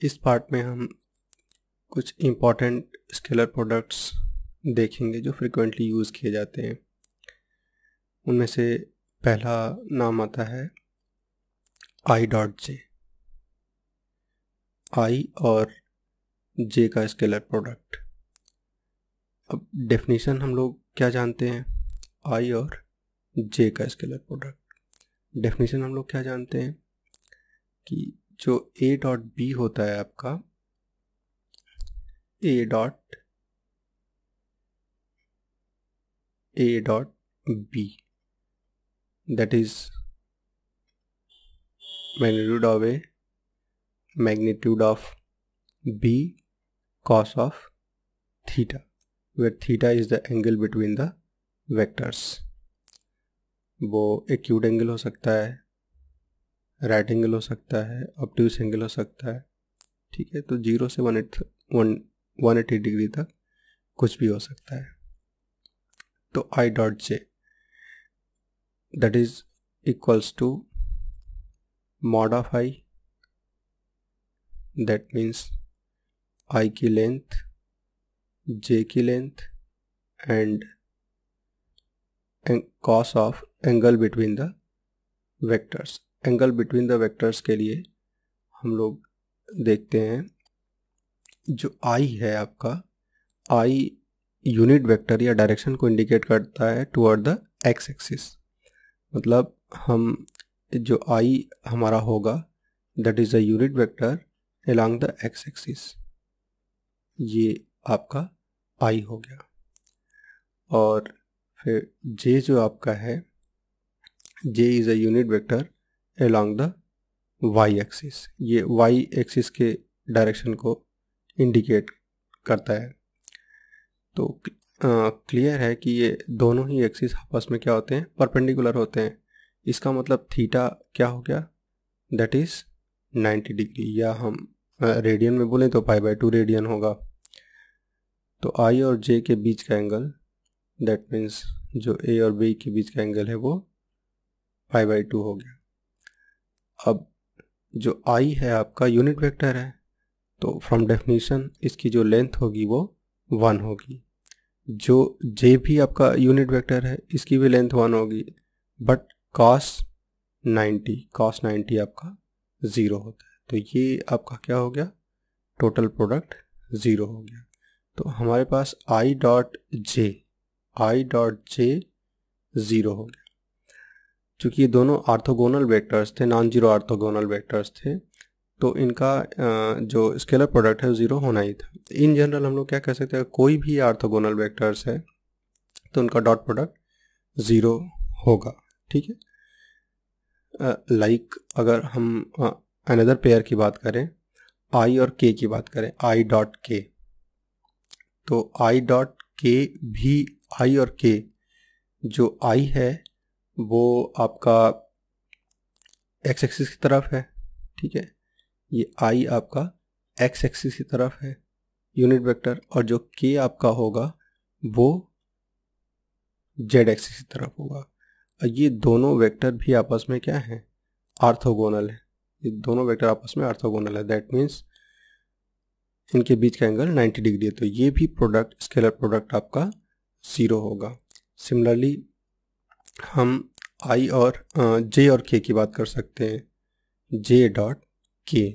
इस पार्ट में हम कुछ इम्पॉर्टेंट स्केलर प्रोडक्ट्स देखेंगे जो फ्रिक्वेंटली यूज़ किए जाते हैं। उनमें से पहला नाम आता है आई डॉट जे। आई और जे का स्केलर प्रोडक्ट। अब डेफिनेशन हम लोग क्या जानते हैं? आई और जे का स्केलर प्रोडक्ट डेफिनेशन हम लोग क्या जानते हैं कि जो ए डॉट बी होता है आपका, A dot B, that is magnitude of b cos of theta, where theta is the angle between the vectors। वो एक्यूट एंगल हो सकता है, राइट एंगल हो सकता है, ऑब्ट्यूस एंगल हो सकता है, ठीक है। तो 0 से 180 डिग्री तक कुछ भी हो सकता है। तो I dot J that is equals to mod of I, that means I की लेंथ, जे की length and cos of angle between the vectors. Angle between the vectors के लिए हम लोग देखते हैं जो आई है आपका, आई यूनिट वेक्टर या डायरेक्शन को इंडिकेट करता है टुवर्ड द एक्स एक्सिस। मतलब हम जो आई हमारा होगा that is a unit vector along the x axis. ये आपका आई हो गया। और फिर जे जो आपका है, j is a unit vector along the y axis. ये वाई एक्सिस के डायरेक्शन को इंडिकेट करता है। तो क्लियर है कि ये दोनों ही एक्सिस आपस में क्या होते हैं? परपेंडिकुलर होते हैं। इसका मतलब थीटा क्या हो गया? दैट इज 90 डिग्री, या हम रेडियन में बोलें तो π/2 रेडियन होगा। तो आई और जे के बीच का एंगल, दैट मीन्स जो ए और बी के बीच का एंगल है वो π/2 हो गया। अब जो आई है आपका यूनिट वेक्टर है, तो फ्रॉम डेफिनेशन इसकी जो लेंथ होगी वो 1 होगी। जो जे भी आपका यूनिट वेक्टर है, इसकी भी लेंथ 1 होगी, बट cos 90 आपका 0 होता है। तो ये आपका क्या हो गया? टोटल प्रोडक्ट 0 हो गया। तो हमारे पास आई डॉट जे 0 हो गया। चूँकि ये दोनों ऑर्थोगोनल वेक्टर्स थे, नॉन जीरो ऑर्थोगोनल वेक्टर्स थे, तो इनका जो स्केलर प्रोडक्ट है वो 0 होना ही था। इन जनरल हम लोग क्या कह सकते हैं? कोई भी ऑर्थोगोनल वेक्टर्स है तो उनका डॉट प्रोडक्ट 0 होगा, ठीक है। लाइक अगर हम अनदर पेयर की बात करें, आई और के की बात करें, आई डॉट के, तो आई डॉट के भी, आई और के जो आई है वो आपका एक्स एक्सिस की तरफ है, ठीक है। ये आई आपका एक्स एक्सिस की तरफ है यूनिट वेक्टर, और जो के आपका होगा वो जेड एक्सिस की तरफ होगा। और ये दोनों वेक्टर भी आपस में क्या है? ऑर्थोगोनल है। ये दोनों वेक्टर आपस में ऑर्थोगोनल है, दैट मीन्स इनके बीच का एंगल 90 डिग्री है। तो ये भी प्रोडक्ट, स्केलर प्रोडक्ट आपका 0 होगा। सिमिलरली हम आई और जे और के की बात कर सकते हैं। जे डॉट के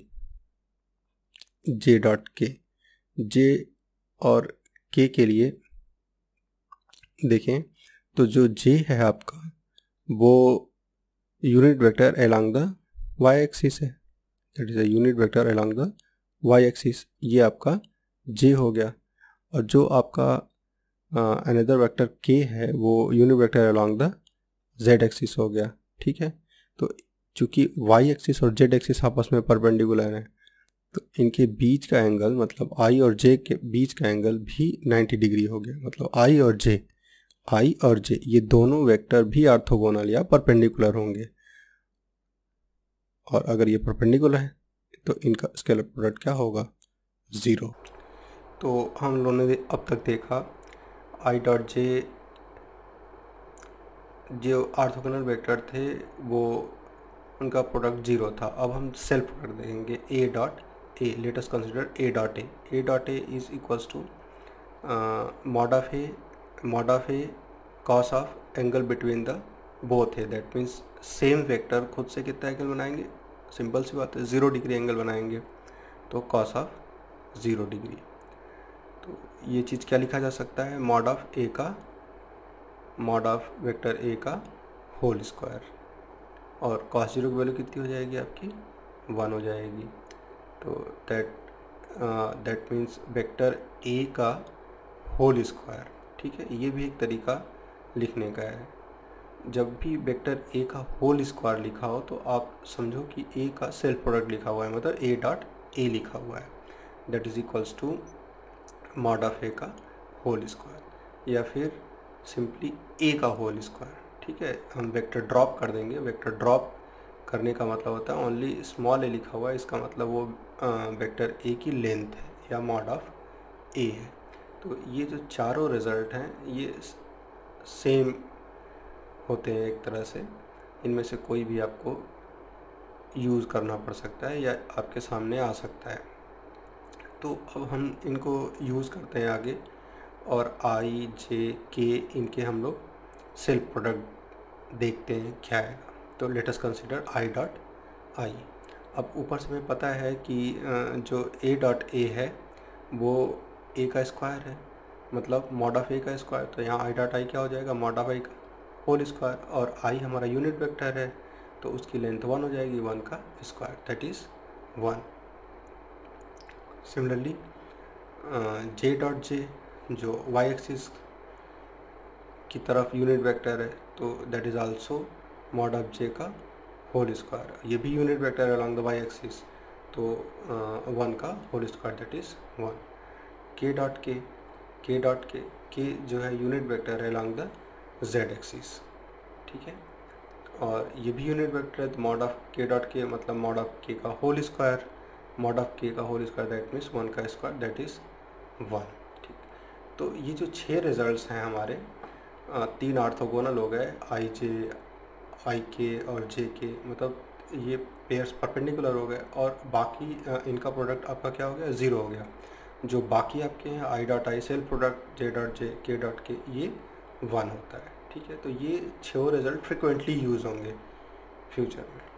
जे और के लिए देखें तो जो जे है आपका वो unit vector along the y axis है, that is a unit vector along the y axis. ये आपका जे हो गया। और जो आपका अनदर वेक्टर के है वो unit vector along the z axis हो गया, ठीक है। तो चूंकि वाई एक्सिस और जेड एक्सिस आपस में परपेंडिकुलर है, तो इनके बीच का एंगल, मतलब आई और जे के बीच का एंगल भी 90 डिग्री हो गया। मतलब आई और जे ये दोनों वेक्टर भी ऑर्थोगोनल या परपेंडिकुलर होंगे। और अगर ये परपेंडिकुलर है तो इनका स्केलर प्रोडक्ट क्या होगा? 0। तो हम लोगों ने अब तक देखा आई डॉट जे जो ऑर्थोगोनल वेक्टर थे वो उनका प्रोडक्ट 0 था। अब हम सेल्फ प्रोडक्ट देखेंगे, A dot A, let us consider A dot A. A dot A is equals to mod of A cos of angle between the both है. That means same vector खुद से कितना angle बनाएंगे, simple सी बात है 0 degree angle बनाएंगे, तो cos of 0 degree. तो ये चीज़ क्या लिखा जा सकता है, मॉड ऑफ वेक्टर ए का होल स्क्वायर. और कॉस 0 की वैल्यू कितनी हो जाएगी आपकी 1 हो जाएगी. तो दैट मीन्स वेक्टर ए का होल स्क्वायर. ठीक है, ये भी एक तरीका लिखने का है. जब भी वेक्टर ए का होल स्क्वायर लिखा हो तो आप समझो कि ए का सेल्फ प्रोडक्ट लिखा हुआ है, मतलब ए डॉट ए लिखा हुआ है. That is equals to mod of A का होल स्क्वायर, या फिर सिंपली ए का होल स्क्वायर. ठीक है, हम वेक्टर ड्रॉप कर देंगे. वेक्टर ड्रॉप करने का मतलब होता है ओनली स्मॉल ए लिखा हुआ है, इसका मतलब वो वेक्टर ए की लेंथ है या मॉड ऑफ ए है. तो ये जो चारों रिजल्ट हैं ये सेम होते हैं एक तरह से. इनमें से कोई भी आपको यूज़ करना पड़ सकता है या आपके सामने आ सकता है. तो अब हम इनको यूज़ करते हैं आगे, और आई जे के इनके हम लोग सेल्फ प्रोडक्ट देखते हैं क्या है. तो let us consider i dot i. अब ऊपर से हमें पता है कि जो ए डॉट ए है वो ए का स्क्वायर है, मतलब मॉड ऑफ ए का स्क्वायर. तो यहाँ आई डॉट आई क्या हो जाएगा, मॉड ऑफ आई का होल स्क्वायर. और आई हमारा यूनिट वेक्टर है तो उसकी लेंथ 1 हो जाएगी, 1 का square, that is 1. Similarly j dot j जो वाई एक्सिस की तरफ यूनिट वेक्टर है तो that is also mod of j का होल स्क्वायर. ये भी यूनिट वेक्टर है अलॉन्ग द वाई एक्सिस, तो 1 का होल स्क्वायर दैट इज़ 1. के डॉट के जो है यूनिट वेक्टर है अलॉन्ग द जेड एक्सिस. ठीक है, और ये भी यूनिट वेक्टर है, तो मॉड ऑफ के डॉट के मतलब मॉड ऑफ के का होल स्क्वायर. मॉड ऑफ के का होल स्क्वायर दैट मीन्स 1 का स्क्वायर दैट इज़ 1. ठीक, तो ये जो 6 रिजल्ट्स हैं हमारे 3 ऑर्थोगोनल हो गए, आई जे आई के और जे के, मतलब ये पेयर्स परपेंडिकुलर हो गए. और बाकी इनका प्रोडक्ट आपका क्या हो गया, 0 हो गया. जो बाकी आपके हैं i dot i self product j dot j k dot के ये 1 होता है. ठीक है, तो ये 6 रिजल्ट फ्रिक्वेंटली यूज़ होंगे फ्यूचर में.